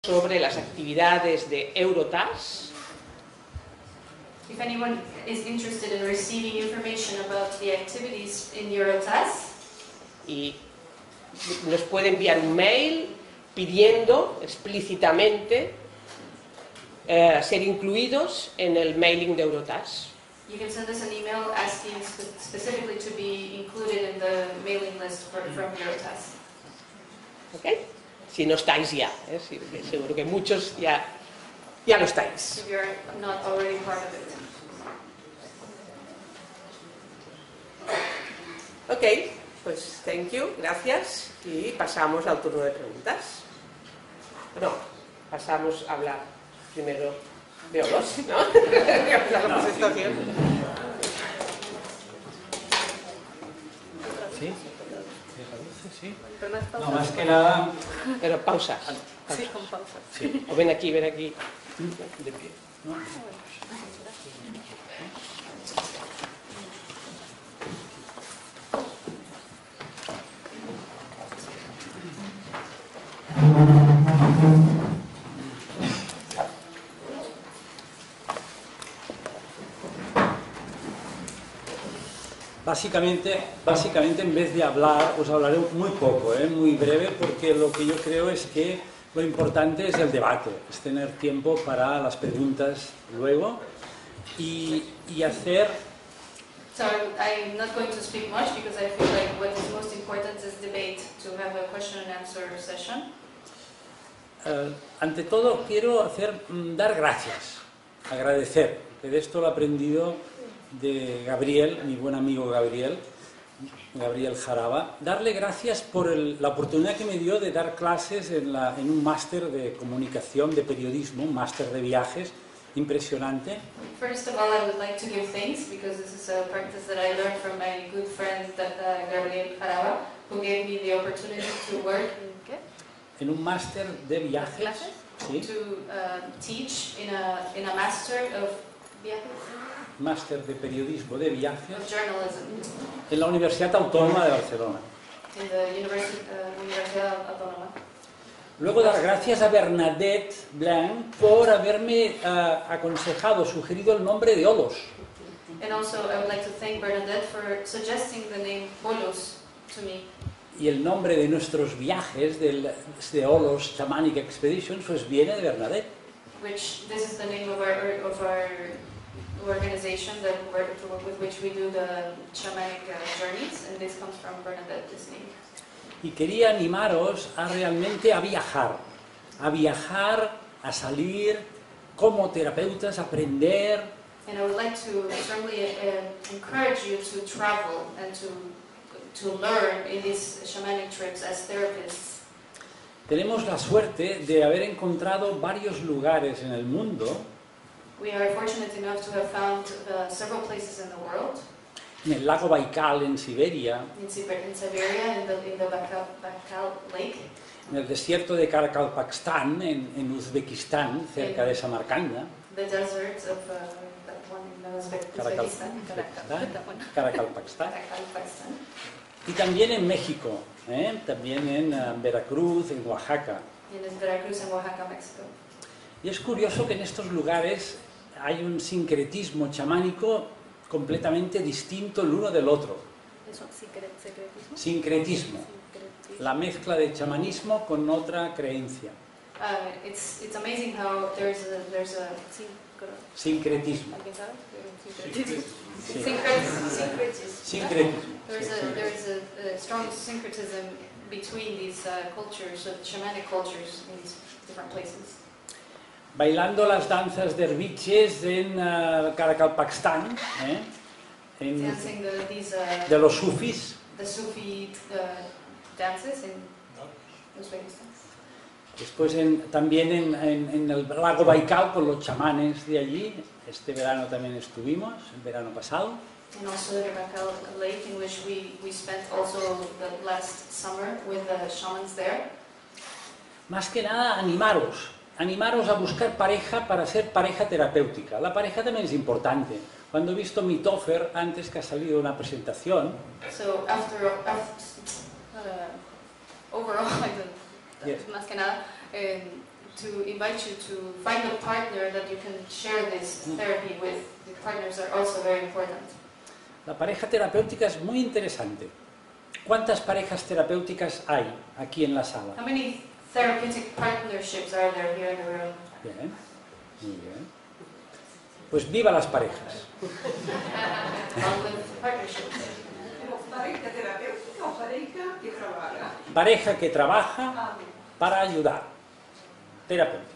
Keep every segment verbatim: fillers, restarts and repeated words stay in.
sobre las actividades de Eurotas. If anyone is interested in receiving information about the activities in Eurotas, Y nos puede enviar un mail pidiendo explícitamente eh, ser incluidos en el mailing de Eurotas. you can send us an email asking spe specifically to be included in the mailing list for, from Eurotas. ¿Okay? Si no estáis ya, ¿eh? Sí, seguro que muchos ya, ya lo estáis. If you're not already part of it. Ok, pues thank you, gracias. Y pasamos al turno de preguntas. No, pasamos a hablar primero de Olos, ¿no? La presentación. ¿Sí? Sí. No, más que nada... Pero pausas. Sí, con pausa. Sí. O ven aquí, ven aquí. De pie, ¿no? Básicamente, básicamente, en vez de hablar, os hablaré muy poco, ¿eh? Muy breve, porque lo que yo creo es que lo importante es el debate, es tener tiempo para las preguntas luego y, y hacer... So I'm not going to speak much because I feel like what is most important is debate, to have a question and answer session. Uh, ante todo, quiero hacer, mm, dar gracias, agradecer, que de esto lo he aprendido de Gabriel, mi buen amigo Gabriel, Gabriel Jaraba, darle gracias por el, la oportunidad que me dio de dar clases en, la, en un máster de comunicación, de periodismo, un máster de viajes, impresionante. First of all, I would like to give thanks because this is a practice that I learned from my good friend uh, Gabriel Jaraba, who gave me the opportunity to work in, en un máster de viajes, ¿sí? to uh, teach in a, in a master of viajes. Máster de periodismo de viajes Journalism. En la Universidad Autónoma de Barcelona. In the University, uh, Universidad Autónoma. Luego dar gracias a Bernadette Blanc por haberme uh, aconsejado, sugerido el nombre de Olos. And also I would like to thank Bernadette for suggesting the name Olos to me. Y el nombre de nuestros viajes, del, de Olos Shamanic Expeditions, pues viene de Bernadette. Which this is the name of our of our organization that with which we do the shamanic uh, journeys, and this comes from Bernadette, this name. Y quería animaros a realmente a viajar, a viajar, a salir como terapeutas, a aprender. And I would like to strongly uh, encourage you to travel and to to learn in these shamanic trips as therapists. Tenemos la suerte de haber encontrado varios lugares en el mundo. We are fortunate enough to have found uh, several places in the world. En el lago Baikal, en Siberia. In, Siber in Siberia, in the, in the Baikal, Baikal Lake. En el desierto de Karakalpakstan, en, en Uzbekistán, cerca de Samarcanda. The deserts of uh, that one in Uzbekistan. Karakalpakstan. Y también en México, ¿eh? También en uh, Veracruz, en Oaxaca. In Veracruz and Oaxaca, Mexico. Y es curioso que en estos lugares hay un sincretismo chamánico completamente distinto el uno del otro. ¿Eso, secretismo? Sincretismo. La mezcla de chamanismo con otra creencia. Uh, it's, it's amazing how there's a, there's a sincretismo. Syncretism. Sincretismo. There's a, there's a, a strong syncretism between these uh, cultures, uh, shamanic cultures in these different places. Bailando las danzas derviches en uh, Karakalpakstan, ¿eh? En, the, these, uh, de los sufis. The Sufi uh, dances in Uzbekistan. Después en, también en, en, en el lago Baikal con los chamanes de allí. Este verano también estuvimos, el verano pasado. And also the Baikal Lake, in which we, we spent also the last summer with the shamans there. Más que nada animaros. Animaros a buscar pareja para ser pareja terapéutica. La pareja también es importante. Cuando he visto mi Toffer antes que ha salido una presentación, so after, after uh, overall, like the, yes. más que nada, eh, to invite you to find a partner that you can share this therapy with. The partners are also very important. La pareja terapéutica es muy interesante. ¿Cuántas parejas terapéuticas hay aquí en la sala? How many therapeutic partnerships are there here in the room? Bien, muy bien. Pues viva las parejas. Long live partnerships. ¿Pareja terapéutica o pareja que trabaja? Pareja que trabaja para ayudar. Terapéutica.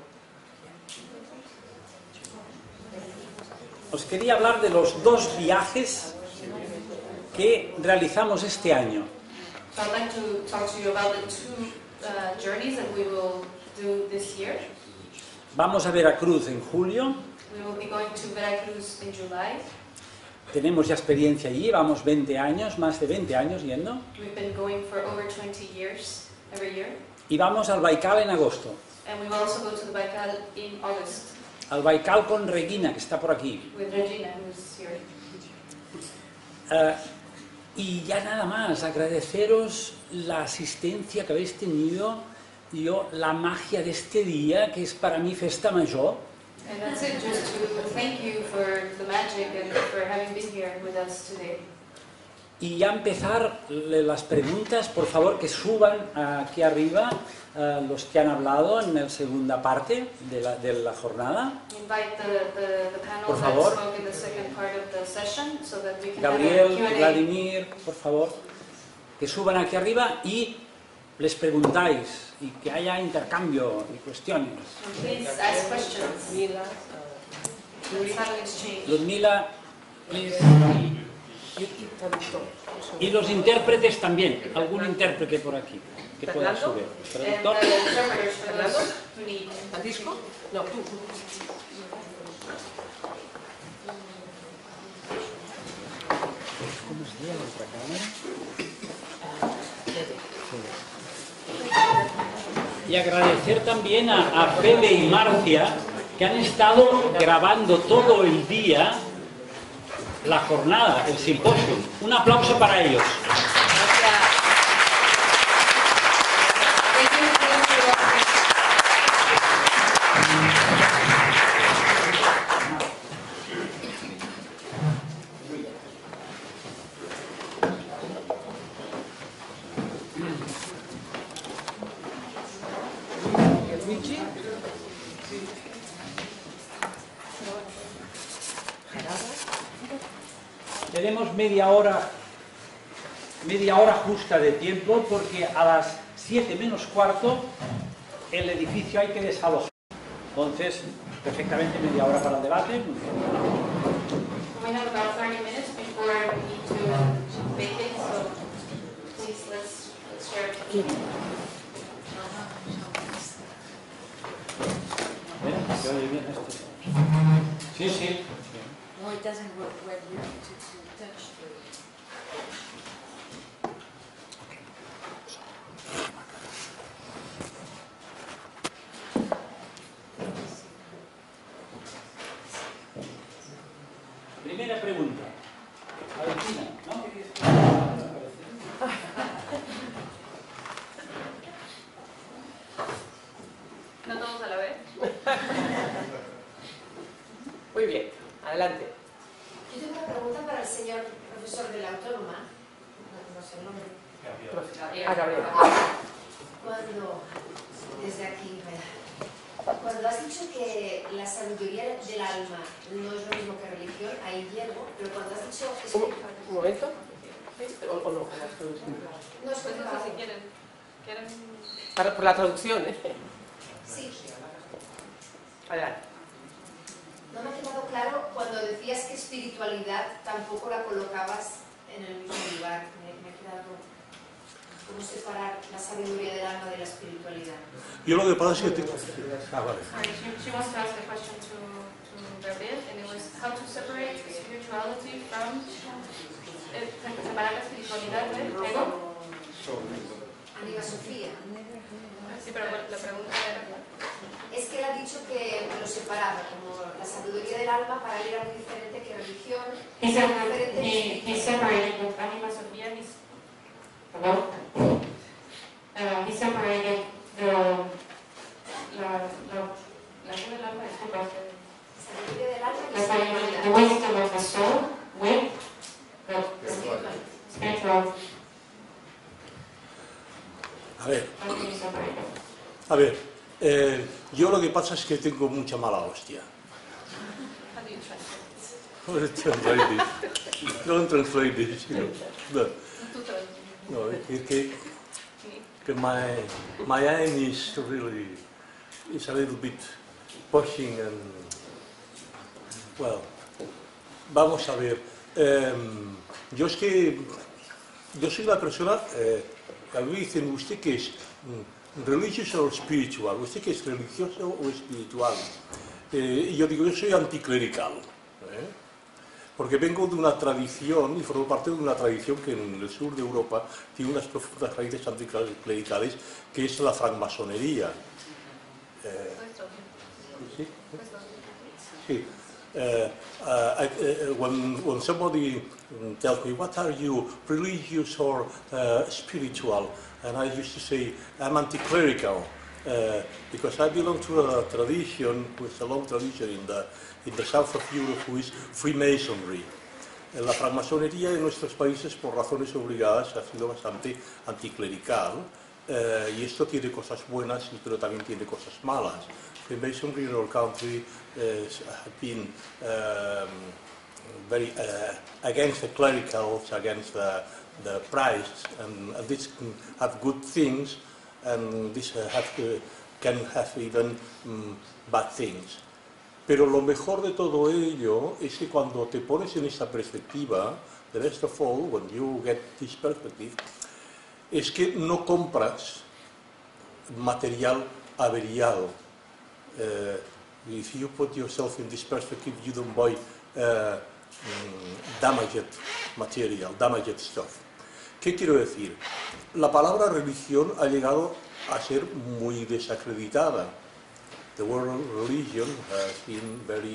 Os quería hablar de los dos viajes que realizamos este año. So I'd like to talk to you about the two uh, journeys that we will do this year. Vamos a Veracruz en julio. We will be going to Veracruz in July. Tenemos ya experiencia allí, llevamos veinte años, más de veinte años yendo. We've been going for over twenty years every year. Y vamos al Baikal en agosto. And we will also go to the Baikal in August Al Baikal con Regina, que está por aquí. with Regina, who's here. Uh, y ya nada más, agradeceros la asistencia que habéis tenido, yo, la magia de este día, que es para mí festa mayor. And that's it, just to thank you for the magic and for having been here with us today. Y ya empezar las preguntas, por favor, que suban aquí arriba uh, los que han hablado en la segunda parte de la, de la jornada. Invite the, the, the panel Por that favor. spoke in the second part of the session so that we can Gabriel, have a Q and A. Vladimir, por favor, que suban aquí arriba y les preguntáis y que haya intercambio y cuestiones. Please ask questions. Mila, Let's have an exchange. Ludmila, please. y tanto. Y los intérpretes también, algún intérprete por aquí que pueda Fernando. subir. And Traductor. the interpreters for those who need. ¿Francisco? No, tú. ¿Cómo se llama otra cámara? Y agradecer también a, a Fede y Marcia, que han estado grabando todo el día la jornada, el simposio. Un aplauso para ellos. Thank you for the- Luigi. Tenemos media hora, media hora justa de tiempo, porque a las siete menos cuarto el edificio hay que desalojar. Entonces, perfectamente media hora para el debate. Muy bien. We have about thirty minutes before we need to vacate, so please let's, let's share it. ¿Eh? ¿Se oye bien esto? Sí, sí. No, it doesn't work where you to, to touch the... Primera pregunta. Valentina, ¿no? No todos a la vez. Muy bien, adelante. Yo tengo una pregunta para el señor profesor de la Autónoma, no, no sé el nombre. Ah, Gabriel. Cuando, desde aquí, cuando has dicho que la sabiduría del alma no es lo mismo que religión, ahí llego, pero cuando has dicho Un, espiritualidad, un momento. ¿O, o no? no Pues es entonces, si quieren, quieren Para, por la traducción, ¿eh? Sí, Adelante. no me ha quedado claro cuando decías que espiritualidad tampoco la colocabas en el mismo lugar. Me, me ha quedado cómo separar la sabiduría del alma de la espiritualidad. Yo lo que pasa es que... te- Ah, vale. Sorry, she, she wants to ask a question to, to Gabriel, and it was how to separate spirituality from eh, separar la espiritualidad del ego. Amiga Sofía, Sí, pero bueno, la pregunta era es que él ha dicho que lo separaba, como la sabiduría del alma para él era muy diferente que religión, he era said muy diferente he, que he espiritualidad. separated with Anima Sophia. He's, hello. Uh, he separated the la the wisdom of the soul with the spiritual. A ver, How can you separate them? a ver, eh, yo lo que pasa es que tengo mucha mala hostia. How do you translate this? How do you translate this? Don't translate this, you know. No, no, es que, que my, my aim is really, is a little bit pushing and, well, vamos a ver. Eh, yo es que, yo soy una persona, eh, a mí dicen, ¿usted qué es? ¿Religious o spiritual? ¿Usted qué es, religioso o espiritual? Eh, y yo digo, yo soy anticlerical. ¿eh? Porque vengo de una tradición, y formo parte de una tradición que en el sur de Europa tiene unas profundas raíces anticlericales, que es la francmasonería. Eh, ¿sí? Sí. Uh, uh, uh, when, when somebody tells me, what are you, religious or uh, spiritual? And I used to say, I'm anti-clerical, uh, because I belong to a tradition, with a long tradition in the, in the south of Europe, who is Freemasonry. La francmasonería en nuestros países, por razones obligadas, ha sido bastante anticlerical, uh, y esto tiene cosas buenas, pero también tiene cosas malas. Freemasonry in our country uh, have been um, very uh, against the clericals, against the, the priests, and, and this can have good things, and this uh, have to, can have even um, bad things. Pero lo mejor de todo ello es que cuando te pones en esta perspectiva, the best of all, when you get this perspective, es que no compras material averiado. Uh, if you put yourself in this perspective, you don't buy uh, um, damaged material, damaged stuff. ¿Qué quiero decir? La palabra religión ha llegado a ser muy desacreditada. The word religion has been very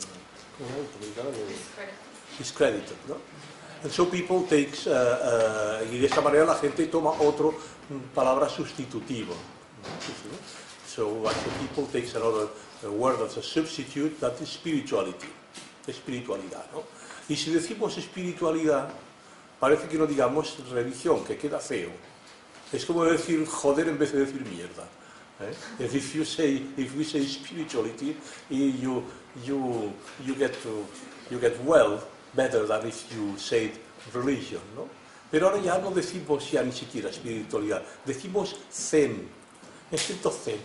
um, discredited, ¿no? And so people takes, uh, uh, y de esta manera la gente toma otro um, palabra sustitutivo. ¿Sí? So actually people takes another uh, word as a substitute, that is spirituality, espiritualidad, ¿no? Y si decimos espiritualidad, parece que no digamos religión, que queda feo. Es como decir joder en vez de decir mierda. ¿eh? If you say, if we say spirituality, you you you get to you get well better than if you said religion, ¿no? Pero ahora ya no decimos ya ni siquiera espiritualidad, decimos zen, excepto zen.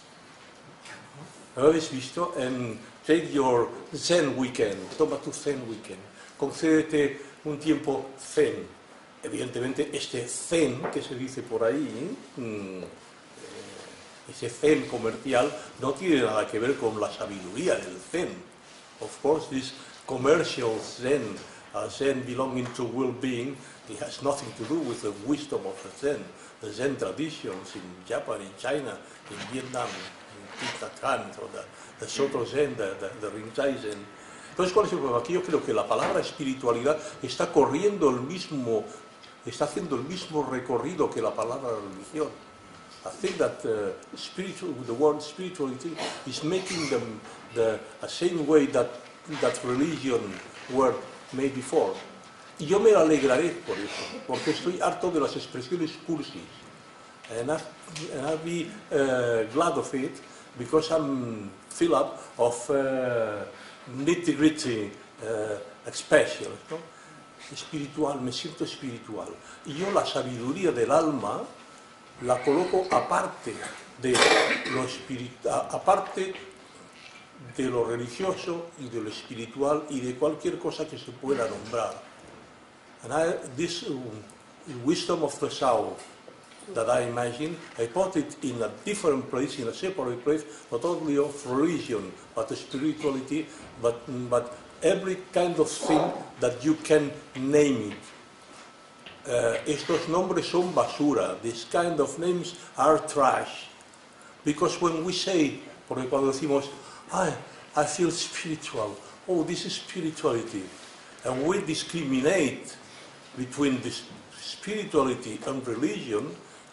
¿Lo habéis visto? En take your zen weekend, toma tu zen weekend, concédete un tiempo zen. Evidentemente este zen que se dice por ahí, mmm, ese zen comercial no tiene nada que ver con la sabiduría del zen. Of course, this commercial zen, uh, zen belonging to well-being, it has nothing to do with the wisdom of the zen. The zen traditions in Japan, in China, in Vietnam, in Tibet, or the, the Soto Zen, the, the, the Rinzai Zen. Entonces, ¿cuál es el problema? Aquí yo creo que la palabra espiritualidad está corriendo el mismo, está haciendo el mismo recorrido que la palabra religión. I think that uh, spiritual, the word spirituality is making them the, the same way that that religion word made before. Y yo me alegraré por eso, porque estoy harto de las expresiones cursis. And I'll, and I'll be uh, glad of it, because I'm filled up of uh, nitty-gritty uh, expressions, ¿no? Espiritual, me siento espiritual. Y yo la sabiduría del alma la coloco aparte de lo espiritual, aparte de lo religioso y de lo espiritual y de cualquier cosa que se pueda nombrar. And I, this uh, wisdom of the soul that I imagine, I put it in a different place, in a separate place, not only of religion, but spirituality, but, but every kind of thing that you can name it. Uh, estos nombres son basura. These kind of names are trash. Because when we say, porque cuando decimos, I, I feel spiritual, oh, this is spirituality, and we discriminate between this spirituality and religion,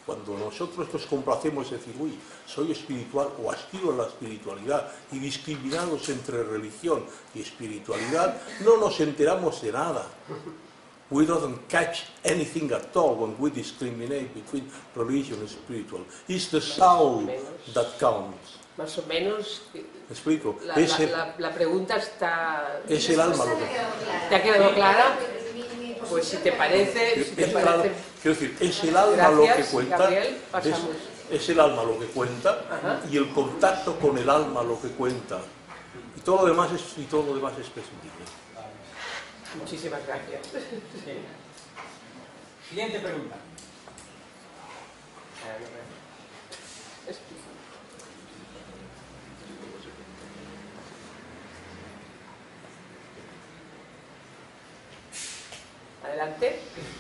Cuando nosotros nos complacemos de decir, uy, soy espiritual o aspiro a la espiritualidad y discriminados entre religión y espiritualidad, no nos enteramos de nada. We don't catch anything at all when we discriminate between religion and spiritual. It's the soul that counts. Más o menos, ¿Me explico? la, Es el, la, la, la pregunta está... es el alma lo que... ¿Te ha quedado clara? Pues si te parece... Si te Es el parece... alma, quiero decir, es el alma Gracias, lo que cuenta, Gabriel, es, pasamos. es el alma lo que cuenta. Ajá. Y el contacto con el alma lo que cuenta. Y todo lo demás es, y todo lo demás es prescindible. Muchísimas gracias. Sí. Siguiente pregunta. Adelante.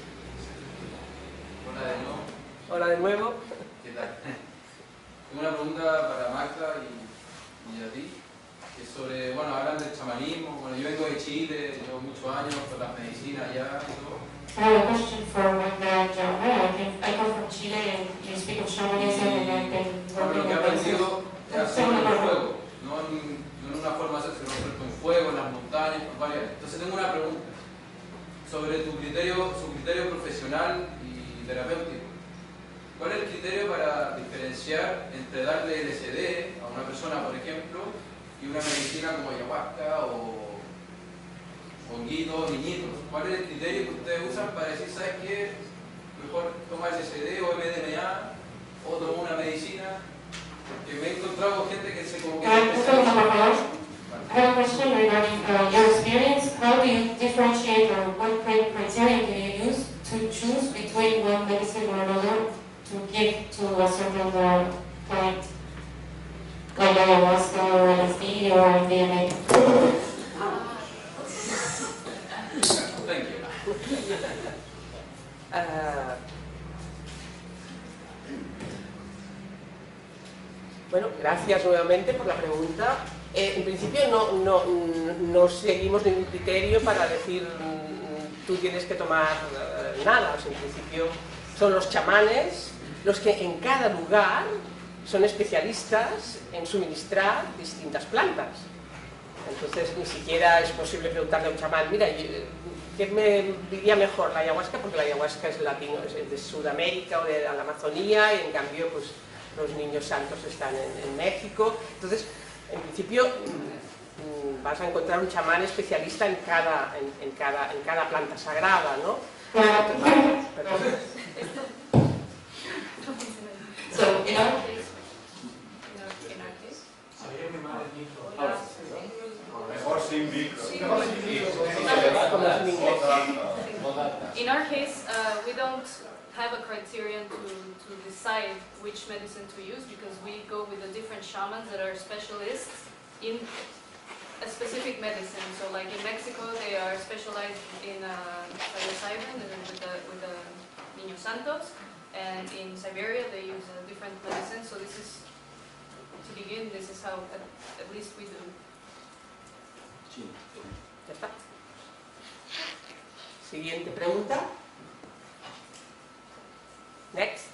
Hola de nuevo. Hola de nuevo. ¿Qué tal? Tengo una pregunta para Magda y, y a ti, que es sobre, bueno, hablan del chamanismo. Bueno, yo vengo de Chile, llevo muchos años con las medicinas allá y todo. I have a question for Magda John. I come from Chile and you speak of shamanism and I've been Bueno, lo working que he on aprendido es this. hacerlo en el fuego, no en, no en una forma de hacerlo en fuego, en las montañas, en varias. Entonces tengo una pregunta sobre tu criterio, su criterio profesional y terapéutico. ¿Cuál es el criterio para diferenciar entre darle L S D a una persona, por ejemplo, y una medicina como ayahuasca o honguitos, niñitos? ¿Cuál es el criterio que ustedes usan para decir, ¿sabes qué? Mejor toma L S D o M D M A o toma una medicina? Porque me he encontrado con gente que se como que... Uh, I have a question regarding uh, your experience. How do you differentiate or what criteria do you use to choose between one medicine or another to give to a certain uh, client? Like ayahuasca or L S D or M D M A? Thank you. Uh, bueno, gracias nuevamente por la pregunta. Eh, en principio no, no, no seguimos ningún criterio para decir mm, tú tienes que tomar eh, nada. O sea, en principio son los chamanes los que en cada lugar son especialistas en suministrar distintas plantas. Entonces ni siquiera es posible preguntarle a un chamán, mira, ¿qué me diría mejor, la ayahuasca? Porque la ayahuasca es latino, es de Sudamérica o de la Amazonía, y en cambio pues los niños santos están en, en México. Entonces, en principio mmm, vas a encontrar un chamán especialista en cada, en, en cada, en cada planta sagrada, ¿no? Perdón. So, you know, Mejor sin micro. Como es en inglés. In our case, uh, we don't have a criterion to, to decide which medicine to use because we go with the different shamans that are specialists in a specific medicine. So like in Mexico, they are specialized in uh, psilocybin with the, with the Niños Santos, and in Siberia they use a different medicine. So this is, to begin, this is how at, at least we do. Ya está. Siguiente pregunta. Next.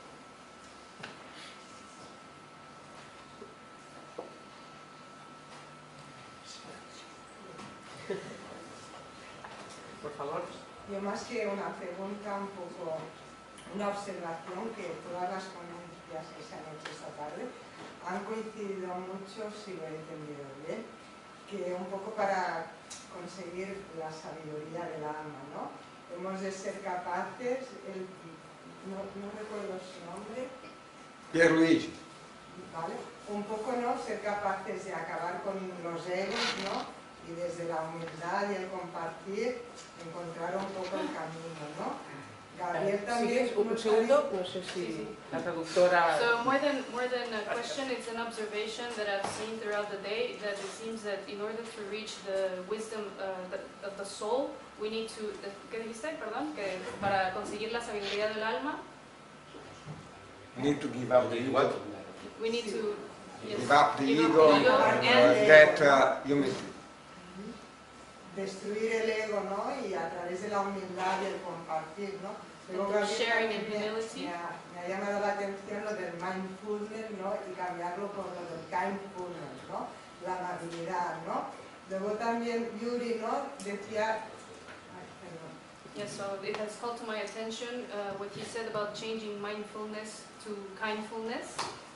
Por favor. Yo más que una pregunta, un poco una observación, que todas las ponencias que se han hecho esta tarde han coincidido mucho, si lo he entendido bien, que un poco para conseguir la sabiduría del alma, ¿no? Hemos de ser capaces, el, no, no recuerdo su nombre, Pierluigi. ¿vale? Un poco, ¿no? Ser capaces de acabar con los egos, ¿no? Y desde la humildad y el compartir, encontrar un poco el camino, ¿no? Gabriel también... ¿Sigues un segundo? No sé si la traductora... So more than more than a question, it's an observation that I've seen throughout the day, that it seems that in order to reach the wisdom uh, the, of the soul, we need to... ¿Qué dijiste? Perdón. Que para conseguir la sabiduría del alma, You need to give up the ego. we need to... Yes, Give up the give up ego the ego and and uh, get uh, humility. Destruir el ego, ¿no? Y a través de la humildad y el compartir, ¿no? Luego And Gabriel sharing también and me, humility. me ha, me ha llamado la atención lo del mindfulness, ¿no? Y cambiarlo por lo del kindfulness, ¿no? La amabilidad, ¿no? Luego también Yuri, ¿no? Decía... Ay, perdón. Yeah, so it has called to my attention uh, what he said about changing mindfulness to kindfulness.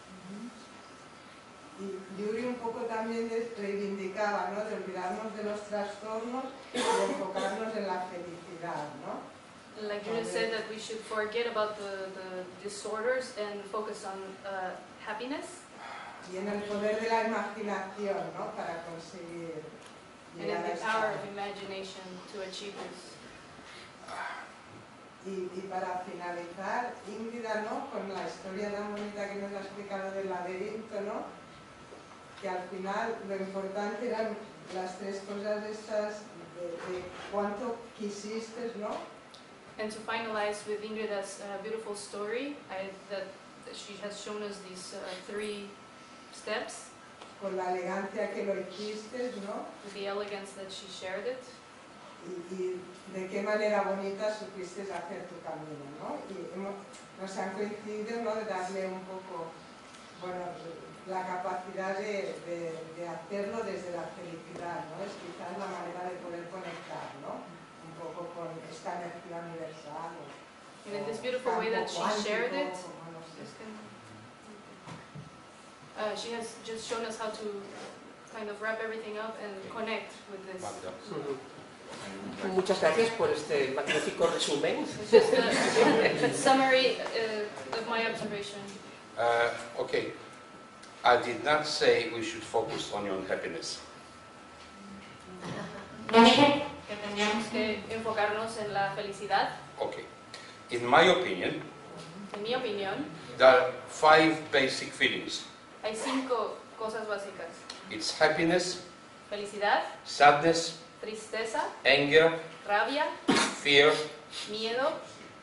Y Yuri un poco también reivindicaba, ¿no? De olvidarnos de los trastornos y de enfocarnos en la felicidad, ¿no? Like you said, that we should forget about the, the disorders and focus on uh, happiness. Y en el poder de la imaginación, ¿no? Para conseguir And in llegar a the esta- power of imagination to achieve this. Y, y para finalizar, Ingrid, ¿no? Con la historia tan bonita que nos ha explicado del laberinto, ¿no? Que al final lo importante eran las tres cosas estas de, de cuánto quisiste, ¿no? And to finalize with Ingrid's uh, beautiful story, I, that, that she has shown us these uh, three steps. Con la elegancia que lo hiciste, ¿no? With the elegance that she shared it. Y, y de qué manera bonita supiste hacer tu camino, ¿no? Y hemos, nos han coincidido, ¿no? De darle un poco, bueno, la capacidad de, de, de hacerlo desde la felicidad, ¿no? Es quizás la manera de poder conectar, ¿no? Un poco con esta energía universal. O, And in this o beautiful way that campo she shared cuántico, it, como no sé. uh, she has just shown us how to kind of wrap everything up and connect with this. Muchas gracias por este magnífico resumen. It's just a summary uh, of my observation. Uh, okay, I did not say we should focus on your own happiness. No dije Que teníamos que enfocarnos en la felicidad. Okay, in my opinion, En mi opinión, there are five basic feelings. hay cinco cosas básicas. It's happiness, Felicidad, sadness, tristeza, anger, rabia, fear, miedo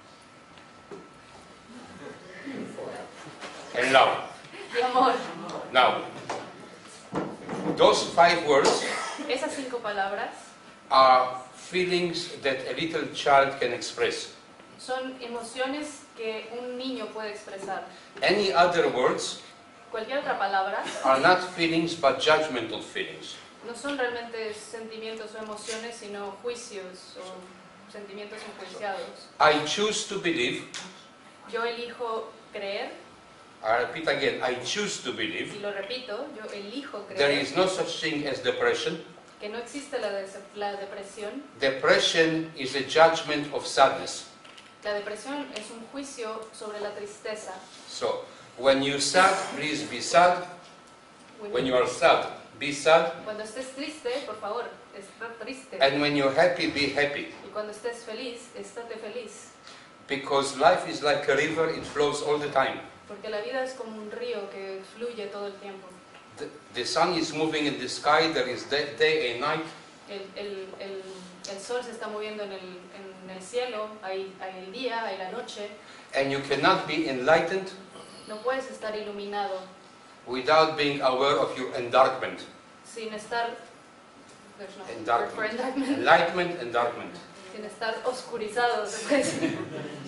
and love. y amor. Now, those five words Esas cinco palabras are feelings that a little child can express. son emociones que un niño puede expresar. Any other words Cualquier otra palabra are not feelings but judgmental feelings. no son realmente sentimientos o emociones, sino juicios o sentimientos enjuiciados. I choose to believe, Yo elijo creer, I repeat again, I choose to y believe, lo repito, yo elijo there creer is no such thing as depression. que no existe la, des- la depresión. Depression is a judgment of sadness. La depresión es un juicio sobre la tristeza. So, when you're sad, please be sad. When When you- you are sad, be sad. Cuando estés triste, por favor, está triste. And when you're happy, be happy. Y cuando estés feliz, estate feliz. Because life is like a river, it flows all the time. Porque la vida es como un río que fluye todo el tiempo. The, the sun is moving in the sky, there is day, day and night. El, el, el, el sol se está moviendo en el, en el cielo, hay, hay el día, hay la noche. And you cannot be enlightened No puedes estar iluminado without being aware of your endarkment. sin estar... There's no word for Endarkment. enlightenment. Enlightenment, endarkment. Sin estar oscurizado, se puede decir.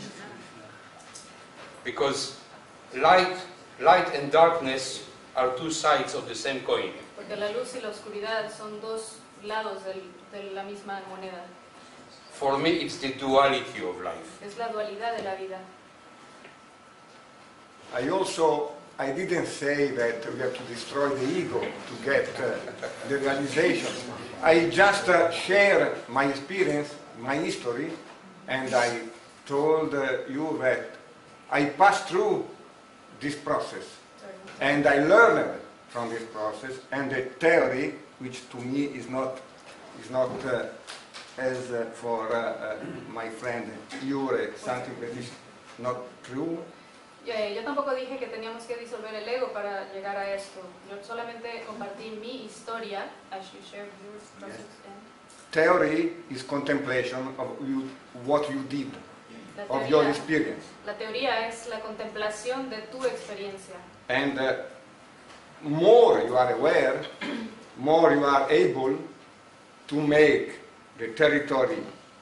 Because light, light and darkness are two sides of the same coin. Porque la luz y la oscuridad son dos lados del, de la misma moneda. For me, it's the duality of life. Es la dualidad de la vida. I also, I didn't say that we have to destroy the ego to get uh, the realization. I just uh, share my experience, my history, and I told uh, you that I passed through this process. Sorry. And I learned from this process, and the theory, which to me is not, is not uh, as uh, for uh, uh, my friend Jure, something that is not true. Eh, Yo tampoco dije que teníamos que disolver el ego para llegar a esto. Yo solamente compartí mi historia, as you shared your process. and Theory is contemplation of you, what you did, La of your teoría, experience. la teoría es la contemplación de tu experiencia. And uh, more you are aware, more you are able to make the territory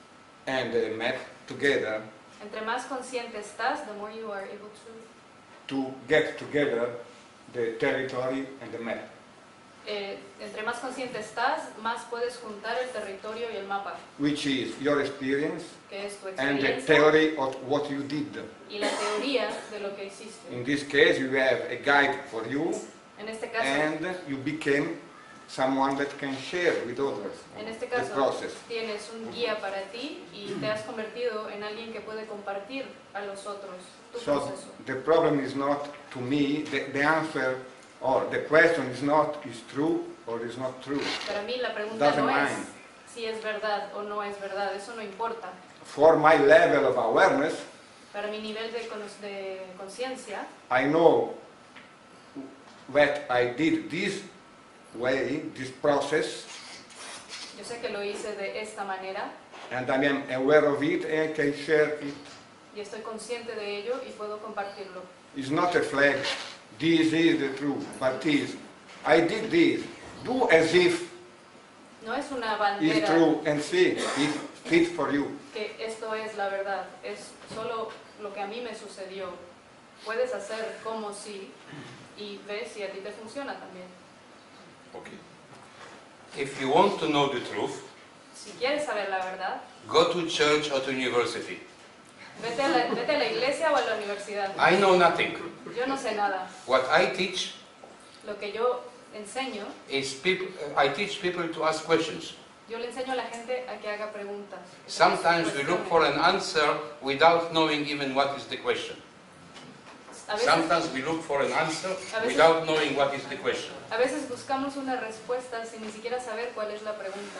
and the map together, entre más consciente estás, the more you are able to to get together the territory and the map. Eh, entre más consciente estás, más puedes juntar el territorio y el mapa, Which is your experience que es tu and the experiencia theory of what you did. y la teoría de lo que hiciste. In this case, you have a guide for you, En este caso, and you became someone that can share with others en este the caso process. tienes un guía para ti y te has convertido en alguien que puede compartir a los otros tu So proceso. the problem is not, to me, the, the answer or the question is not is true or is not true. Para mí la pregunta Doesn't no es mind. si es verdad o no es verdad, eso no importa. For my level of awareness, Para mi nivel de, cono- de conciencia, I know that I did this way, this process, yo sé que lo hice de esta manera and I am aware of it and I can share it. y estoy consciente de ello y puedo compartirlo. It's not a flag, this is the truth, but is, I did this. Do as if No es una it's bandera true and see if fit for you. que esto es la verdad, es solo lo que a mí me sucedió. Puedes hacer como si y ves si a ti te funciona también. Okay. If you want to know the truth, Si quieres saber la verdad, go to church or to university. vete a la, vete a la iglesia o a la universidad. I know nothing. Yo no sé nada. What I teach Lo que yo enseño, is people, I teach people to ask questions. yo le enseño a la gente a que haga preguntas. Sometimes we look for an answer without knowing even what is the question. A veces, Sometimes we look for an answer A veces- without knowing what is the question. a veces buscamos una respuesta sin ni siquiera saber cuál es la pregunta.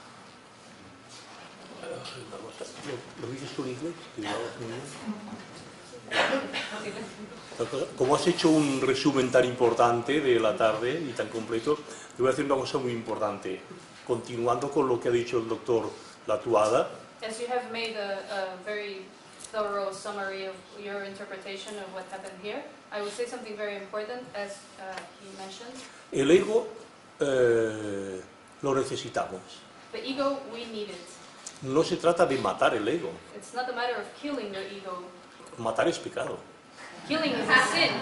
¿Lo, lo dices tú en inglés? ¿Que lo hagas en inglés? Como has hecho un resumen tan importante de la tarde y tan completo, te voy a decir una cosa muy importante. Continuando con lo que ha dicho el doctor Latuada, As you have made a, a very thorough summary of your interpretation of what happened here, I will say something very important as uh, he mentioned. el ego eh, lo necesitamos. The ego, we need it. No se trata de matar el ego. It's not a matter of killing the ego. Matar es pecado. Killing is a sin.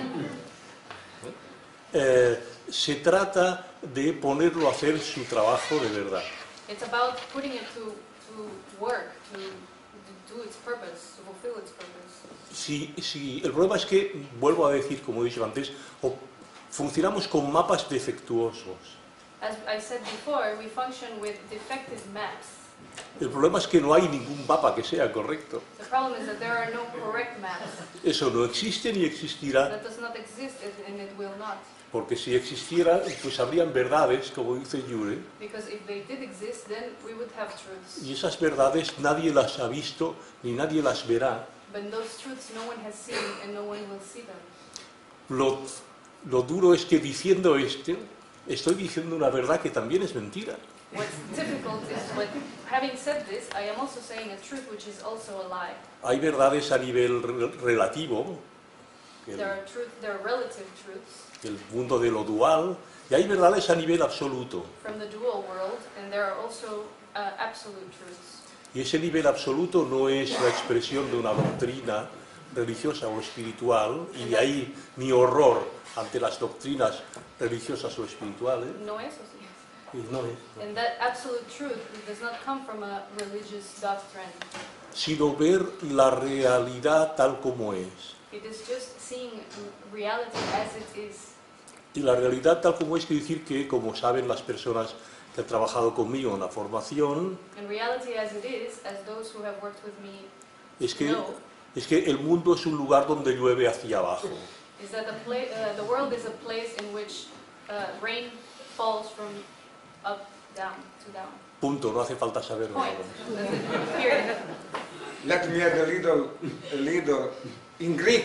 Eh, se trata de ponerlo a hacer su trabajo de verdad. It's about putting it to, to work, to, to do its purpose, to fulfill its purpose. Si, si, el problema es que, vuelvo a decir, como he dicho antes, o- funcionamos con mapas defectuosos. As I said before, we function with defective maps. El problema es que no hay ningún mapa que sea correcto. The problem is that there are no correct maps. Eso no existe ni existirá, That does not exist and it will not. porque si existiera, pues habrían verdades, como dice Yure, Because if they did exist, then we would have truths. y esas verdades nadie las ha visto ni nadie las verá. But those truths no one has seen and no one will see them. Lo, lo duro es que diciendo esto, estoy diciendo una verdad que también es mentira. What's difficult is when, having said this, I am also saying a truth which is also a lie. Hay verdades a nivel re- relativo, que There are truth, there are relative truths el, el mundo de lo dual, y hay verdades a nivel absoluto. from the dual world, and there are also uh, absolute truths. Y ese nivel absoluto no es la expresión de una doctrina religiosa o espiritual, y de ahí mi horror ante las doctrinas religiosas o espirituales. No es o sí. Y no es, no. And that absolute truth does not come from a religious doctrine. Sino ver la realidad tal como es. It is just seeing reality as it is. Y la realidad tal como es quiere decir que, como saben las personas que han trabajado conmigo en la formación, And reality as it is, as those who have worked with me es que, know, es que el mundo es un lugar donde llueve hacia abajo. is that the, pla- uh, the world is a place in which uh, rain falls from up, down, to down. Punto, no hace falta saber nada. Point. Period. Let me add a little, a little. In Greek,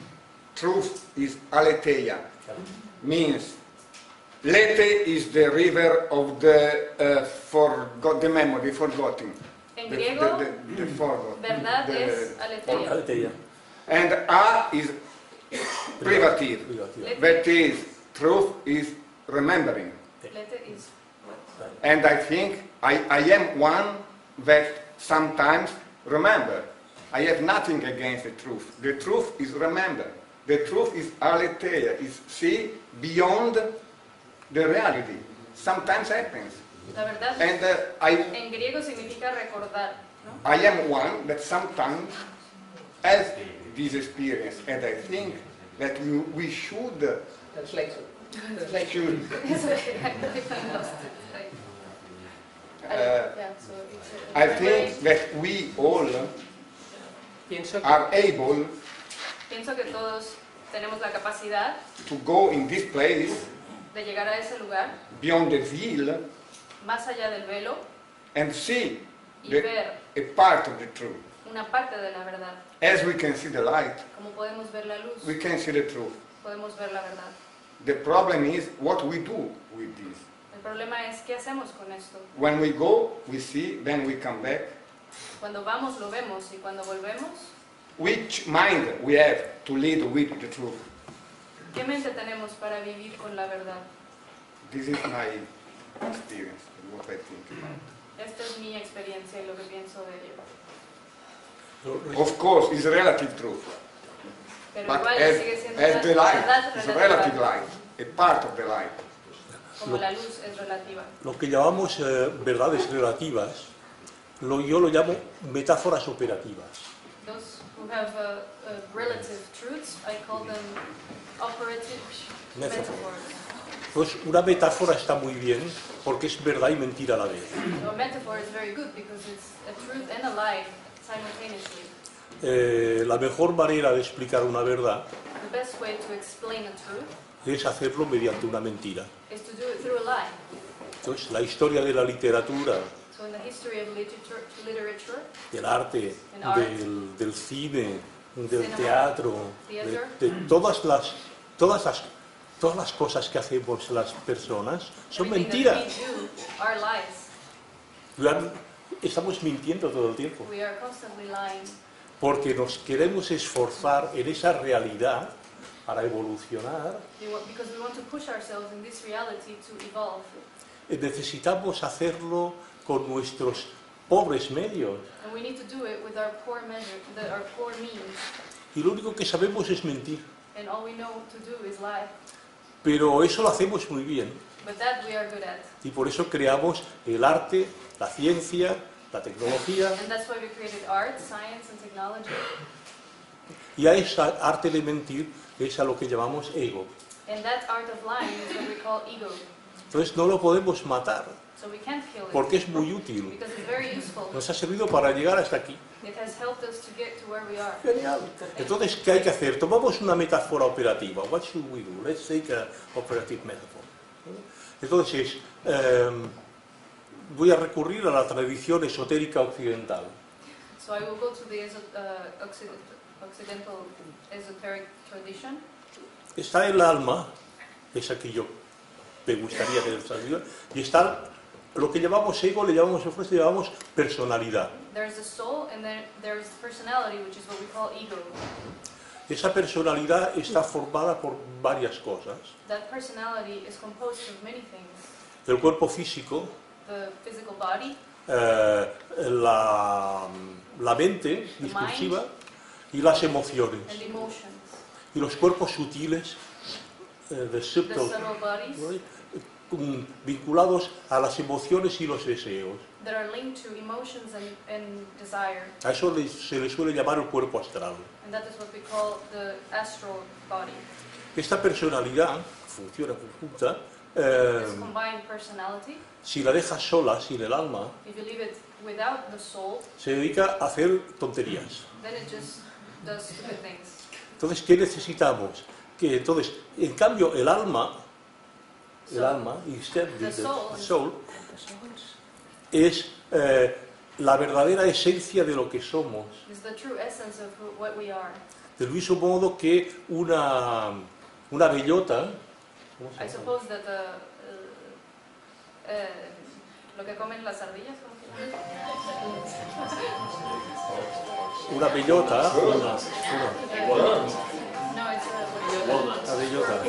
truth is aletheia, means Lete is the river of the uh, forgot the memory, forgotten. En The- griego, the, the, the forgot. verdad the- es aletheia. Aletheia. And A is privative. Privativa. That is, truth is remembering. Lete is what? And I think I, I am one that sometimes remember. I have nothing against the truth. The truth is remember. The truth is aletheia, is see beyond the reality. Sometimes happens. La verdad And uh, I, en griego significa recordar, ¿no? I am one that sometimes has this experience, and I think that we, we should, Translation. Translation. should Uh, yeah, so it's a I think that we all Pienso que, are able Pienso que todos tenemos la capacidad to go in this place de llegar a ese lugar, beyond the veil más allá del velo, and see y the, ver a part of the truth. una parte de la verdad. As we can see the light, Como podemos ver la luz, we can see the truth. podemos ver la verdad. The problem is what we do with this. El problema es qué hacemos con esto. When we go, we see, then we come back. Cuando vamos lo vemos y cuando volvemos, Which mind we have to lead with the truth? ¿qué mente tenemos para vivir con la verdad? This is my experience, what I think about. Esta es mi experiencia y lo que pienso de ello. Of course, it's relative truth. Pero But igual as, sigue siendo as una the light, verdad it's a relative relativa. light, a part of the light. Como la luz es relativa. Lo que llamamos eh, verdades relativas, lo, yo lo llamo metáforas operativas. Those who have uh, uh, relative truths, I call them operative metaphors. Pues una metáfora está muy bien porque es verdad y mentira a la vez. So a metaphor is very good because it's a truth and a lie simultaneously. Eh, la mejor manera de explicar una verdad The best way to explain a truth es hacerlo mediante una mentira. is to do it through a lie. Entonces, la historia de la literatura, So in the history of literature, literature del arte, In art. del, del cine, del Cinema, teatro, theater. de, de todas las, todas las, todas las cosas que hacemos las personas son everything mentiras. that we do are lies. Real- Estamos mintiendo todo el tiempo We are constantly lying porque nos queremos esforzar en esa realidad para evolucionar. We wa- because we want to push ourselves in this reality to evolve. Eh, Necesitamos hacerlo con nuestros pobres medios And we need to do it with our poor measure, the, our poor means. y lo único que sabemos es mentir. And all we know to do is lie. Pero eso lo hacemos muy bien But that we are good at. y por eso creamos el arte, la ciencia, la tecnología, And that's why we created art, science, and technology. y a esa arte de mentir es a lo que llamamos ego. And that art of lying is what we call ego. Entonces no lo podemos matar So we can't kill it. porque es muy útil. Because it's very useful. Nos ha servido para llegar hasta aquí. It has helped us to get to where we are. Genial. Entonces, ¿qué hay que hacer? Tomamos una metáfora operativa. What should we do? Let's take an operative metaphor. Entonces, eh, voy a recurrir a la tradición esotérica occidental. So I will go to the eso- uh, Occident, Occidental esoteric tradition. Está el alma, esa que yo me gustaría tener sabido, y está lo que llamamos ego, le llamamos esfuerzo, le llamamos personalidad. There's the soul and then there's personality, which is what we call ego. Esa personalidad está formada por varias cosas. That personality is composed of many things. El cuerpo físico, The physical body, eh, la, la mente discursiva y las emociones. and emotions. Y los cuerpos sutiles, eh, the The subtle, subtle bodies mm, vinculados a las emociones y los deseos. that are linked to emotions and, and desire. A eso le- se le suele llamar el cuerpo astral. And that is what we call the astral body. Esta personalidad funciona conjunta. eh, This combined personality, si la dejas sola, sin el alma, if you leave it without the soul, se dedica a hacer tonterías. then it just does stupid things. Entonces, ¿qué necesitamos? Que entonces, en cambio, el alma, el So, alma, instead the the soul. soul, es eh, la verdadera esencia de lo que somos. It's the true essence of who, what we are. Del mismo modo que una, una bellota, ¿cómo se I llama? suppose that the, uh, uh, lo que comen las ardillas, ¿cómo se llama? Una bellota, una, una, No, it's a una bellota,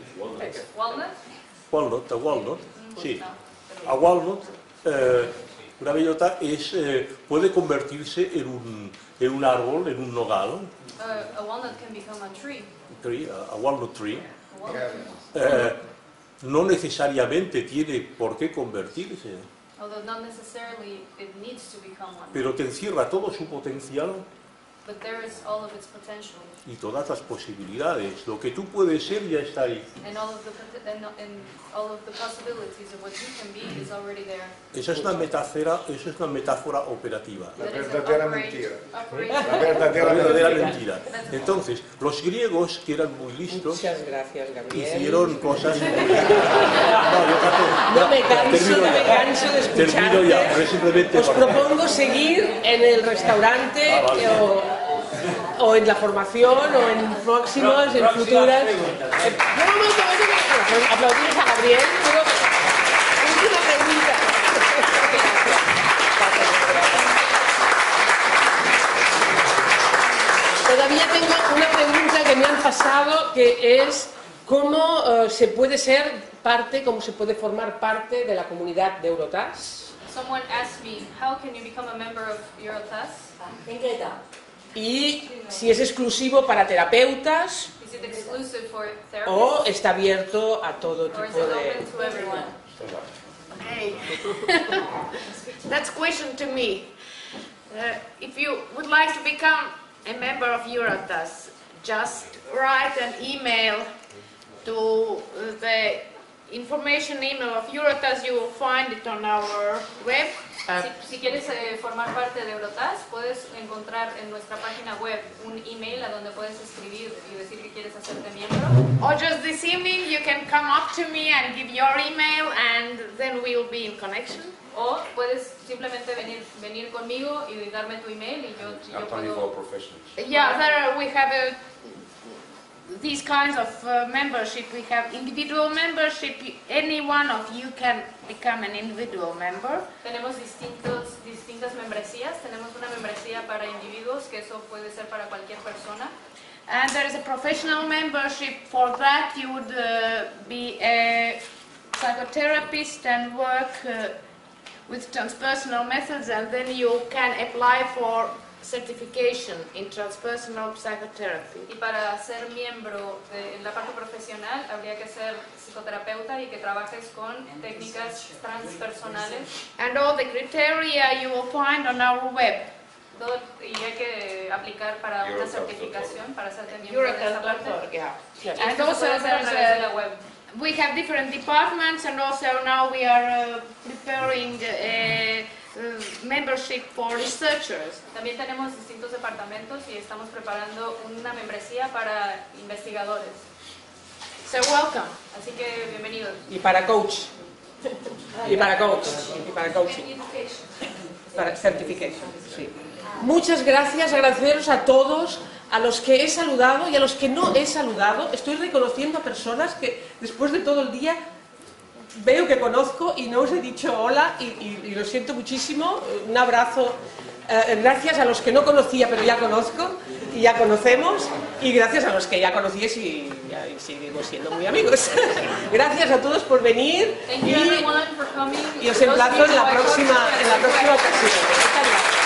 walnut. walnut, a walnut, Mm, sí, no. a walnut, eh, Una bellota es, eh, puede convertirse en un, en un árbol, en un nogal, Uh, a walnut can become a tree. tree, a walnut tree. A walnut. Eh, no necesariamente tiene por qué convertirse, Although not necessarily it needs to become one. pero te encierra todo su potencial But there is all of its potential. y todas las posibilidades. Lo que tú puedes ser ya está ahí. And all of the pot- and, and all of the possibilities of what you can be is already there. Esa es una metáfora, eso es una metáfora operativa. La That is an verdadera operate- mentira. operate- La La verdadera verdadera mentira. mentira. Entonces, los griegos, que eran muy listos, Muchas gracias, Gabriel. hicieron cosas muy... No, yo trato- No me canso, termino no me ya. canso de escucharte. Termino ya, pero simplemente Os para- propongo seguir en el restaurante Ah, vale. o, o en la formación o en próximas, en Próximas futuras. preguntas. Eh, no, no, no, no, aplaudimos a Gabriel. Pero, última pregunta. Todavía tengo una pregunta que me han pasado, que es cómo eh, se puede ser parte, cómo se puede formar parte de la comunidad de Eurotas. Someone asked me, how can you become a member of Eurotas? Y si es exclusivo para terapeutas Is it exclusive for therapists? o está abierto a todo Or is tipo it de... open to everyone? Okay. That's question to me. Uh, if you would like to become a member of Eurotas, just write an email to uh, the information email of Eurotas. You will find it on our web. Ah, Si, si quieres eh, formar parte de Eurotas, puedes encontrar en nuestra página web un email a donde puedes escribir y decir que quieres hacerte miembro. Or just this evening, you can come up to me and give your email, and then we will be in connection. O puedes simplemente venir, venir conmigo y darme tu email y yo, y yo puedo... Yeah, there we have a, these kinds of uh, membership. We have individual membership. Any one of you can become an individual member. Tenemos distintos, distintas membresías. Tenemos una membresía para individuos, que eso puede ser para cualquier persona. And there is a professional membership. For that, you would uh, be a psychotherapist and work uh, with transpersonal methods, and then you can apply for certification in transpersonal psychotherapy. Y para ser miembro de en la parte profesional habría que ser psicoterapeuta y que trabajes con técnicas transpersonales. And all the criteria you will find on our web. Todo, y hay que aplicar para una certificación para ser miembro de esta parte. Y And esto se also puede hacer a there's través de la a, web. we have different departments, and also now we are uh, preparing a, uh, membership for researchers. También tenemos distintos departamentos y estamos preparando una membresía para investigadores. So welcome. Así que bienvenidos. Y para coach. Y para coach. Y para coaching. Para certification. Sí. Muchas gracias, agradeceros a todos, a los que he saludado y a los que no he saludado. Estoy reconociendo a personas que después de todo el día veo que conozco y no os he dicho hola y, y, y lo siento muchísimo. Un abrazo. Eh, gracias a los que no conocía pero ya conozco y ya conocemos, y gracias a los que ya conocíais y, y seguimos siendo muy amigos. Gracias a todos por venir Thank you y, everyone for coming. y os emplazo en la próxima, en la próxima ocasión. Muchas gracias.